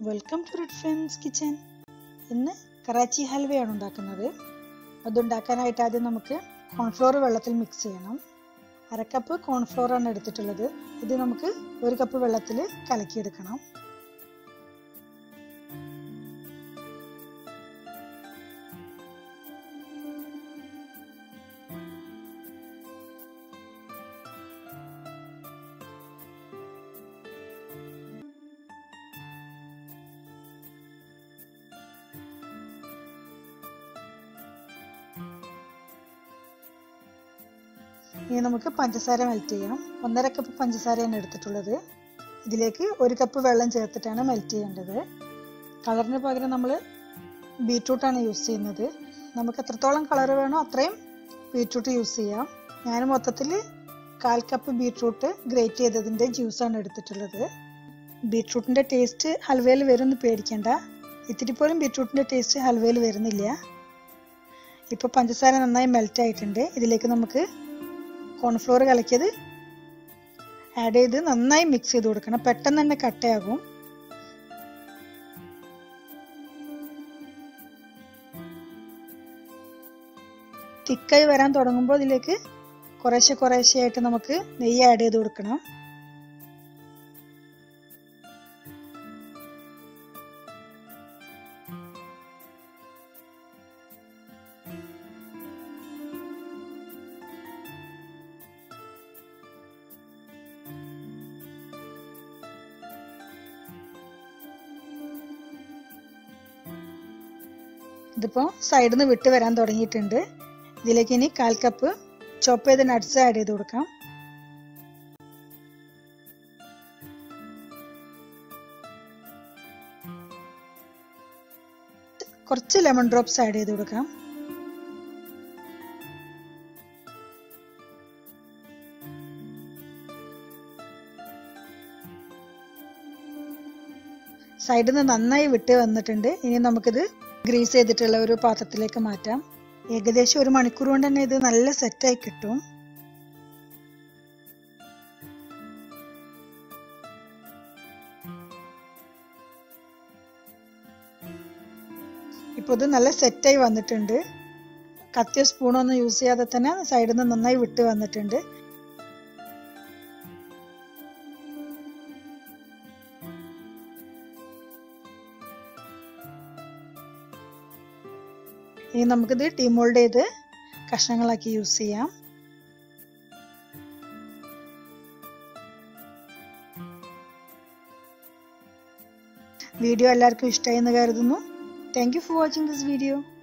Welcome to red friends kitchen. ഇന്ന് കറാച്ചി ഹൽവയാണ് ഉണ്ടാക്കുന്നത്. അതുണ്ടാക്കാനായിട്ട് ആദ്യം നമുക്ക് കോൺഫ്ലോർ വെള്ളത്തിൽ മിക്സ് ചെയ്യണം. 1/2 കപ്പ് കോൺഫ്ലോർ ആണ് എടുത്തിട്ടുള്ളത്. ഇത് നമുക്ക് 1 കപ്പ് വെള്ളത്തിൽ കലക്കിയെടുക്കണം. ഇനി നമുക്ക് പഞ്ചസാര മെൽറ്റ് ചെയ്യാം. 1/2 കപ്പ് പഞ്ചസാരയാണ് എടുത്തിട്ടുള്ളത്. ഇതിലേക്ക് 1 കപ്പ് വെള്ളം ചേർത്തിട്ടാണ് മെൽറ്റ് ചെയ്യേണ്ടത്. കളറിന് പകരം നമ്മൾ ബീറ്റ്റൂട്ടാണ് യൂസ് ചെയ്യുന്നത്. നമുക്ക് എത്രത്തോളം കളർ വേണോ അത്രയും ബീറ്റ്റൂട്ട് യൂസ് ചെയ്യാം. ഞാൻ മൊത്തത്തിൽ 1/4 കപ്പ് ബീറ്റ്റൂട്ട് ഗ്രേറ്റ് ചെയ്തതിൻ്റെ ജ്യൂസാണ് എടുത്തിട്ടുള്ളത്. ബീറ്റ്റൂട്ടിൻ്റെ ടേസ്റ്റ് ഹൽവയിൽ വരുമെന്ന് പേടിക്കേണ്ട. ഇത്തിരി പോലും ബീറ്റ്റൂട്ടിൻ്റെ ടേസ്റ്റ് ഹൽവയിൽ വരുന്നില്ല. ഇപ്പോൾ പഞ്ചസാര നന്നായി മെൽറ്റ് ആയിട്ടുണ്ട്. ഇതിലേക്ക് നമുക്ക് കോൺഫ്ലോർ കലക്കിയത് ആഡ് ചെയ്ത് നന്നായി മിക്സ് ചെയ്ത് കൊടുക്കണം. പെട്ടെന്ന് തന്നെ കട്ടയാകും. തിക്കായി വരാൻ തുടങ്ങുമ്പോൾ ഇതിലേക്ക് കുറേശ്ശെയായിട്ട് നമുക്ക് നെയ്യ് ആഡ് ചെയ്ത് കൊടുക്കണം. ഇതിപ്പോൾ സൈഡിൽ നിന്ന് വിട്ട് വരാൻ തുടങ്ങിയിട്ടുണ്ട്. ഇതിലേക്ക് ഇനി 1/4 കപ്പ് ചോപ്പ് ചെയ്ത നട്ട്സ് ആഡ് ചെയ്ത് കൊടുക്കാം. കുറച്ച് ലെമൺ ഡ്രോപ്സ് ആഡ് ചെയ്ത് കൊടുക്കാം. സൈഡിൽ നിന്ന് നന്നായി വിട്ട് വന്നിട്ടുണ്ട്. ഇനി നമുക്കിത് ഗ്രീസ് ചെയ്തിട്ടുള്ള ഒരു പാത്രത്തിലേക്ക് മാറ്റാം. ഏകദേശം 1 മണിക്കൂർ കൊണ്ട് തന്നെ ഇത് നല്ല സെറ്റായി കിട്ടും. ഇപ്പോൾ ഇത് നല്ല സെറ്റായി വന്നിട്ടുണ്ട്. കത്തിയോ സ്പൂണോ ഒന്നും യൂസ് ചെയ്യാതെ തന്നെ സൈഡിൽ നിന്ന് നന്നായി വിട്ട് വന്നിട്ടുണ്ട്. ഇനി നമുക്കിത് ഡീമോൾഡ് ചെയ്ത് കഷ്ണങ്ങളാക്കി യൂസ് ചെയ്യാം. വീഡിയോ എല്ലാവർക്കും ഇഷ്ടമായി എന്ന് കരുതുന്നു. Thank you for watching this video.